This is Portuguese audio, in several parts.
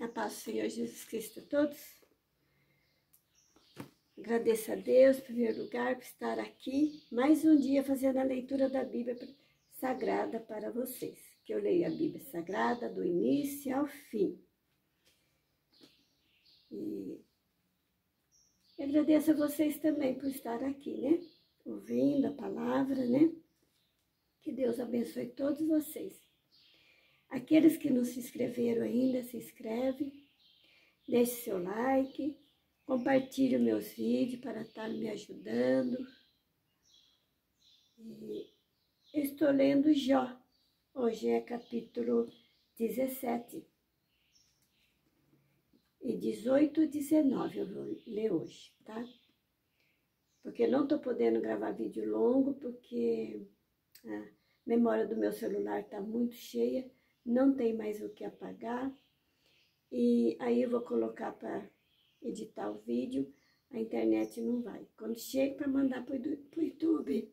A paz do Senhor Jesus Cristo a todos. Agradeço a Deus, em primeiro lugar, por estar aqui mais um dia fazendo a leitura da Bíblia Sagrada para vocês. Que eu leio a Bíblia Sagrada do início ao fim. E agradeço a vocês também por estar aqui, né? Ouvindo a palavra, né? Que Deus abençoe todos vocês. Aqueles que não se inscreveram ainda, se inscreve, deixe seu like, compartilhe meus vídeos para estar me ajudando. E eu estou lendo Jó. Hoje é capítulo 17. E 18 e 19 eu vou ler hoje, tá? Porque não estou podendo gravar vídeo longo, porque a memória do meu celular está muito cheia. Não tem mais o que apagar, e aí eu vou colocar para editar o vídeo, a internet não vai. Quando chega para mandar para o YouTube,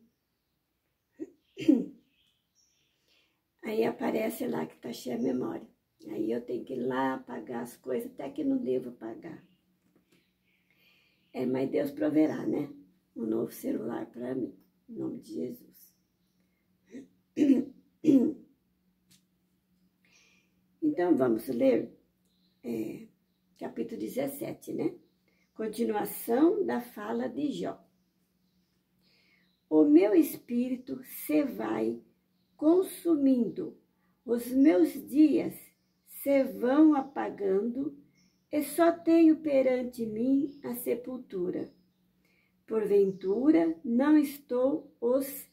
aí aparece lá que está cheia a memória. Aí eu tenho que ir lá apagar as coisas, até que não devo apagar. Mas Deus proverá, né? Um novo celular para mim, em nome de Jesus. Então, vamos ler capítulo 17, né? Continuação da fala de Jó. O meu espírito se vai consumindo, os meus dias se vão apagando, e só tenho perante mim a sepultura. Porventura, não estou os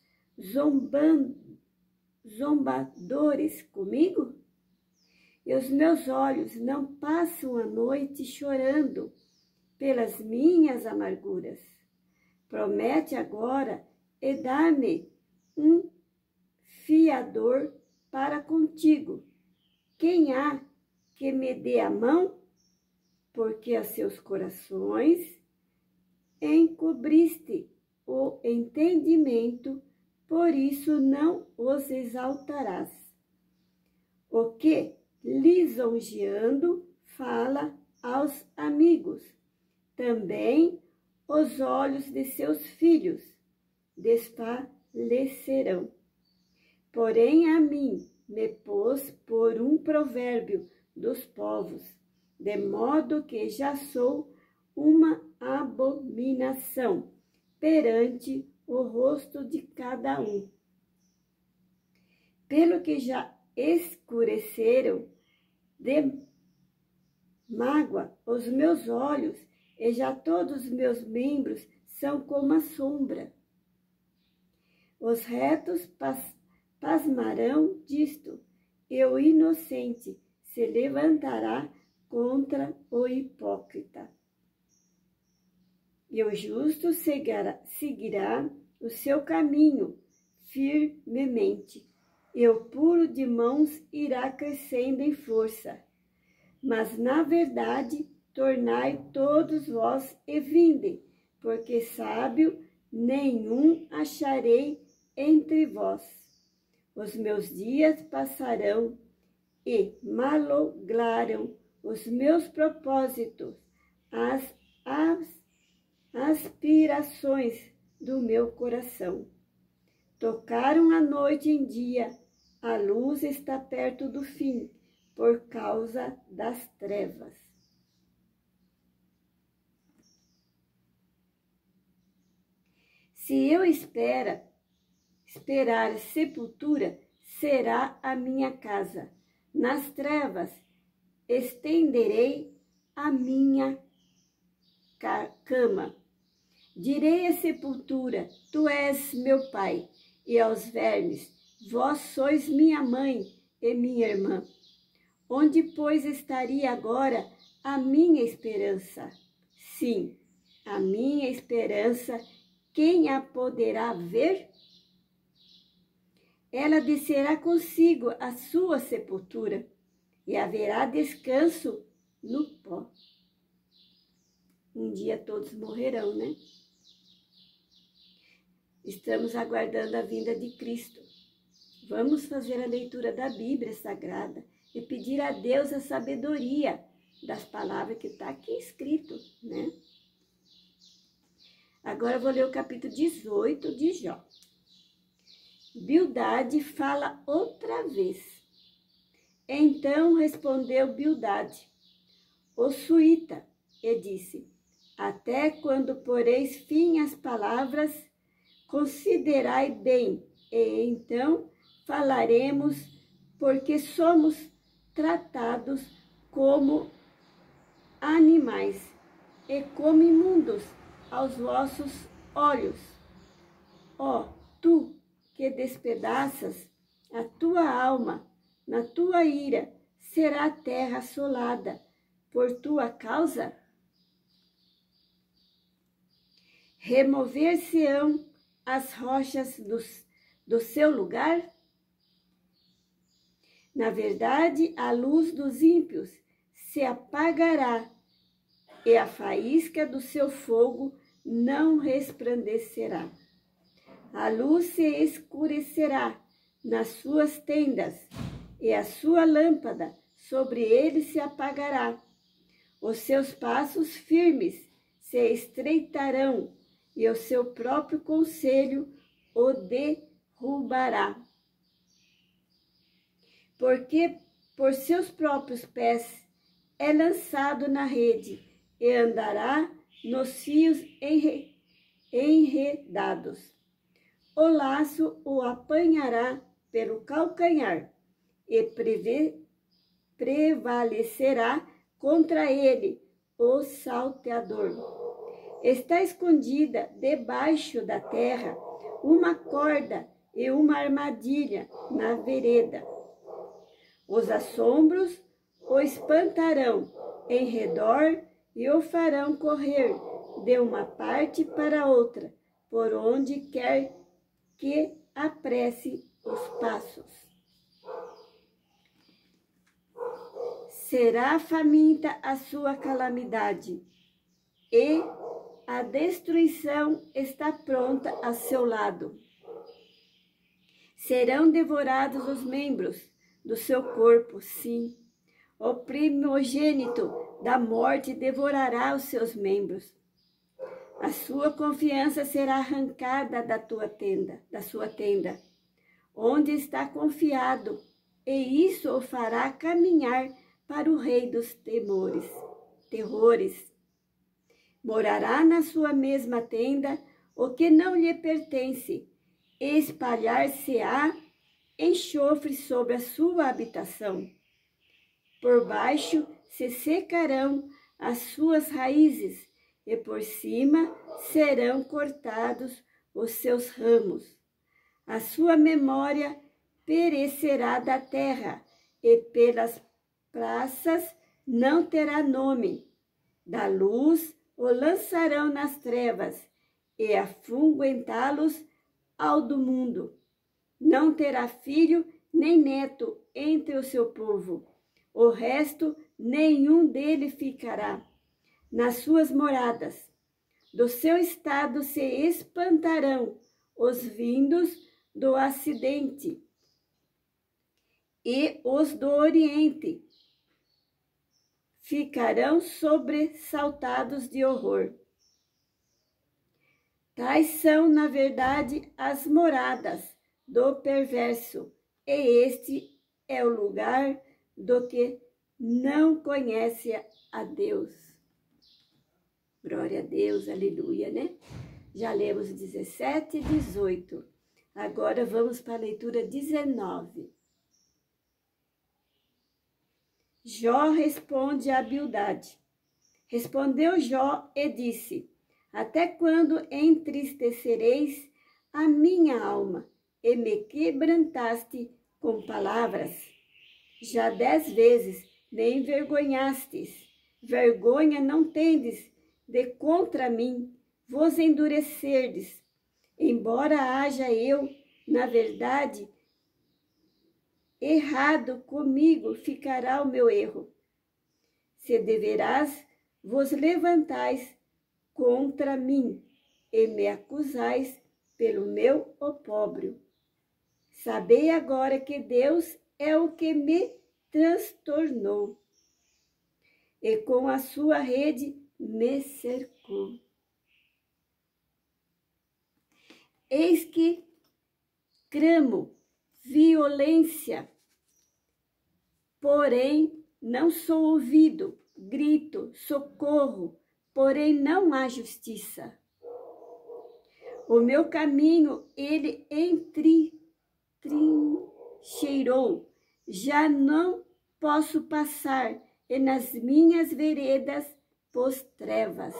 zombadores comigo? E os meus olhos não passam a noite chorando pelas minhas amarguras. Promete agora e dá-me um fiador para contigo. Quem há que me dê a mão? Porque a seus corações encobriste o entendimento, por isso não os exaltarás. O que, lisonjeando, fala aos amigos. Também os olhos de seus filhos desfalecerão. Porém a mim me pôs por um provérbio dos povos, de modo que já sou uma abominação perante o rosto de cada um. Pelo que já escureceram de mágoa os meus olhos, e já todos os meus membros são como a sombra. Os retos pasmarão disto, e o inocente se levantará contra o hipócrita. E o justo seguirá o seu caminho firmemente, e o puro de mãos irá crescendo em força. Mas, na verdade, tornai todos vós e vinde, porque sábio nenhum acharei entre vós. Os meus dias passarão e malograram os meus propósitos, as aspirações do meu coração. Tocaram a noite em dia, a luz está perto do fim, por causa das trevas. Se eu esperar sepultura, será a minha casa. Nas trevas estenderei a minha cama. Direi à sepultura, tu és meu pai, e aos vermes, vós sois minha mãe e minha irmã. Onde, pois, estaria agora a minha esperança? Sim, a minha esperança, quem a poderá ver? Ela descerá consigo a sua sepultura, e haverá descanso no pó. Um dia todos morrerão, né? Estamos aguardando a vinda de Cristo. Vamos fazer a leitura da Bíblia Sagrada e pedir a Deus a sabedoria das palavras que está aqui escrito, né? Agora eu vou ler o capítulo 18 de Jó. Bildade fala outra vez. Então respondeu Bildade, o suíta, e disse: até quando poreis fim às palavras, considerai bem, e então falaremos, porque somos tratados como animais e como imundos aos vossos olhos. Ó, tu que despedaças a tua alma, na tua ira será a terra assolada por tua causa? Remover-se-ão as rochas do seu lugar? Na verdade, a luz dos ímpios se apagará, e a faísca do seu fogo não resplandecerá. A luz se escurecerá nas suas tendas, e a sua lâmpada sobre ele se apagará. Os seus passos firmes se estreitarão, e o seu próprio conselho o derrubará. Porque por seus próprios pés é lançado na rede, e andará nos fios enredados. O laço o apanhará pelo calcanhar, e prevalecerá contra ele o salteador. Está escondida debaixo da terra uma corda e uma armadilha na vereda. Os assombros o espantarão em redor e o farão correr de uma parte para outra, por onde quer que apresse os passos. Será faminta a sua calamidade, e a destruição está pronta a seu lado. Serão devorados os membros do seu corpo, sim. O primogênito da morte devorará os seus membros. A sua confiança será arrancada da sua tenda, onde está confiado, e isso o fará caminhar para o rei dos terrores. Morará na sua mesma tenda o que não lhe pertence, espalhar-se-á enxofre sobre a sua habitação. Por baixo se secarão as suas raízes, e por cima serão cortados os seus ramos. A sua memória perecerá da terra, e pelas praças não terá nome. Da luz o lançarão nas trevas, e afunguentá-los ao do mundo. Não terá filho nem neto entre o seu povo. O resto, nenhum dele ficará nas suas moradas. Do seu estado se espantarão os vindos do ocidente e os do oriente. Ficarão sobressaltados de horror. Tais são, na verdade, as moradas do perverso, e este é o lugar do que não conhece a Deus. Glória a Deus, aleluia, né? Já lemos 17 e 18. Agora vamos para a leitura 19. Jó responde a Bildade. Respondeu Jó e disse: até quando entristecereis a minha alma e me quebrantaste com palavras? Já 10 vezes me envergonhastes. Vergonha não tendes de contra mim vos endurecerdes. Embora haja eu, na verdade, errado, comigo ficará o meu erro. Se deverás, vos levantais contra mim e me acusais pelo meu opróbrio. Sabei agora que Deus é o que me transtornou. e com a sua rede me cercou. Eis que clamo violência, porém não sou ouvido, grito socorro, porém não há justiça. O meu caminho ele trincheirou, já não posso passar, e nas minhas veredas pôs trevas.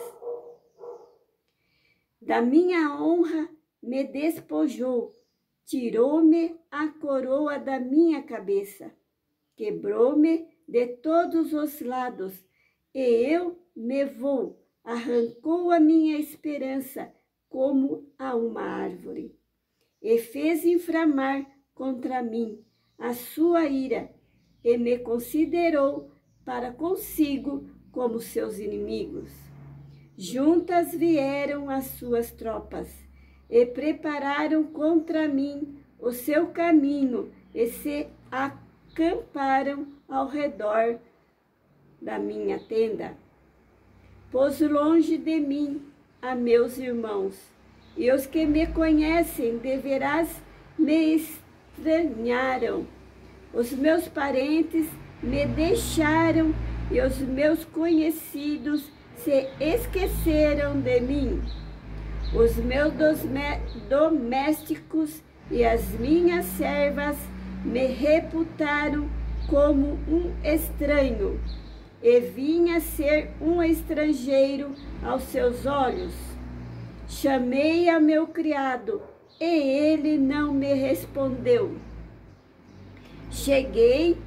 Da minha honra me despojou, tirou-me a coroa da minha cabeça, quebrou-me de todos os lados, e eu me vou, arrancou a minha esperança como a uma árvore, e fez inflamar contra mim a sua ira, e me considerou para consigo como seus inimigos. Juntas vieram as suas tropas, e prepararam contra mim o seu caminho, e se acamparam ao redor da minha tenda. Pôs longe de mim a meus irmãos, e os que me conhecem deverás me estranharam. Os meus parentes me deixaram, e os meus conhecidos se esqueceram de mim. Os meus domésticos e as minhas servas me reputaram como um estranho, e vinha ser um estrangeiro aos seus olhos. Chamei a meu criado, e ele não me respondeu. Cheguei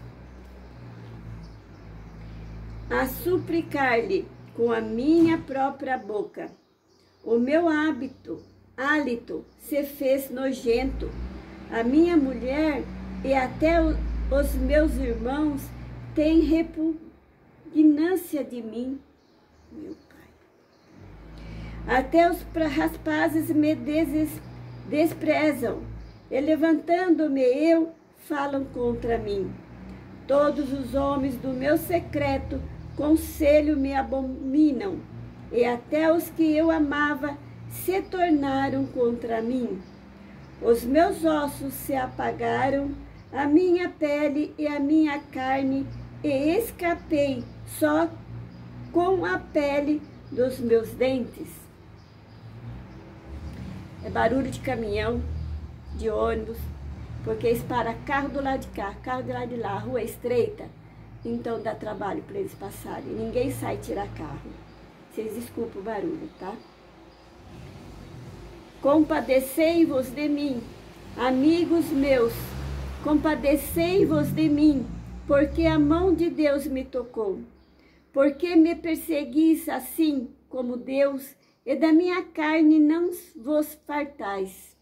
a suplicar-lhe com a minha própria boca. O meu hálito se fez nojento. A minha mulher e até os meus irmãos têm repugnância de mim, meu Pai. Até os rapazes me desprezam, e levantando-me eu, falam contra mim. Todos os homens do meu secreto conselho me abominam, e até os que eu amava se tornaram contra mim. Os meus ossos se apagaram, a minha pele e a minha carne, e escapei só com a pele dos meus dentes. É barulho de caminhão, de ônibus, porque eles param carro do lado de cá, carro do lado de lá, a rua é estreita, então dá trabalho para eles passarem. Ninguém sai tirar carro. Vocês desculpem o barulho, tá? Compadecei-vos de mim, amigos meus, compadecei-vos de mim, porque a mão de Deus me tocou. Porque me perseguis assim como Deus, e da minha carne não vos fartais.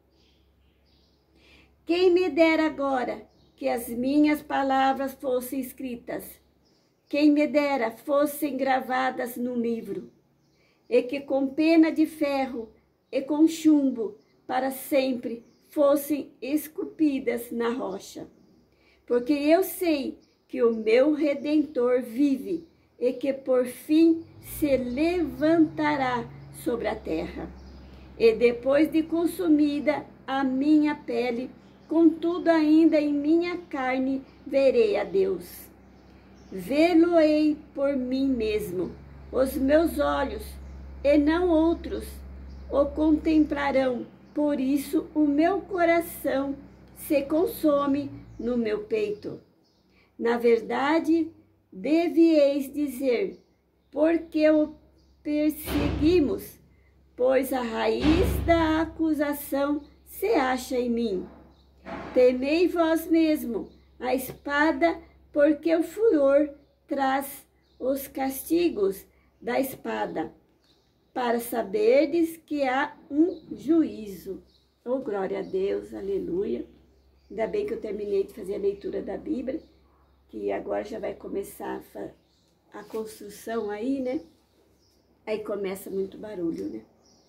Quem me dera agora que as minhas palavras fossem escritas, quem me dera fossem gravadas num livro, e que com pena de ferro e com chumbo para sempre fossem esculpidas na rocha. Porque eu sei que o meu Redentor vive, e que por fim se levantará sobre a terra. E depois de consumida a minha pele, contudo ainda em minha carne verei a Deus. Vê-lo-ei por mim mesmo. Os meus olhos, e não outros, o contemplarão. Por isso o meu coração se consome no meu peito. Na verdade, devieis dizer, porque o perseguimos, pois a raiz da acusação se acha em mim. Temei vós mesmo a espada, porque o furor traz os castigos da espada, para saberdes que há um juízo. Oh, glória a Deus, aleluia. Ainda bem que eu terminei de fazer a leitura da Bíblia, que agora já vai começar a construção aí, né? Aí começa muito barulho, né?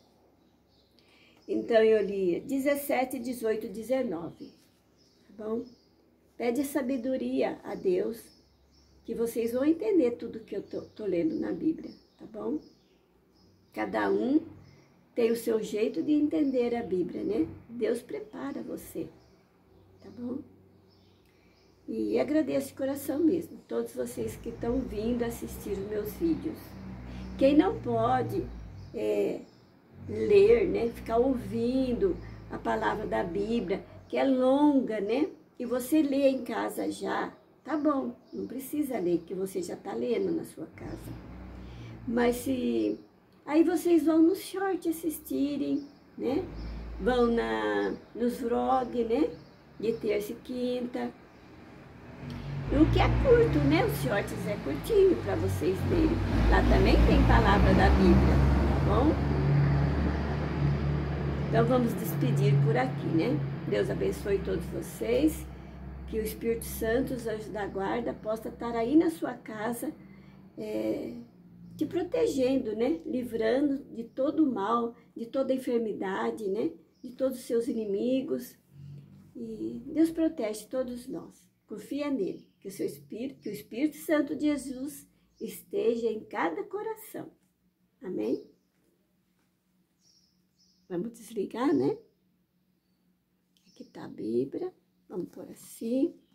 Então eu li 17, 18, 19, tá bom? Pede sabedoria a Deus, que vocês vão entender tudo que eu tô lendo na Bíblia, tá bom? Cada um tem o seu jeito de entender a Bíblia, né? Deus prepara você, tá bom? E agradeço de coração mesmo, todos vocês que estão vindo assistir os meus vídeos. Quem não pode ler, né? Ficar ouvindo a palavra da Bíblia, que é longa, né? E você lê em casa já, tá bom, não precisa ler, que você já está lendo na sua casa. Mas se... Aí vocês vão nos shorts assistirem, né? Vão nos vlogs, né? De terça e quinta. O que é curto, né? Os shorts é curtinho para vocês verem. Lá também tem palavra da Bíblia, tá bom? Então vamos despedir por aqui, né? Deus abençoe todos vocês. Que o Espírito Santo, os anjos da guarda, possa estar aí na sua casa, te protegendo, né? Livrando de todo o mal, de toda a enfermidade, né? De todos os seus inimigos. E Deus protege todos nós. Confia nele, que o Espírito Santo de Jesus esteja em cada coração. Amém? Vamos desligar, né? Aqui está a Bíblia. Vamos pôr assim.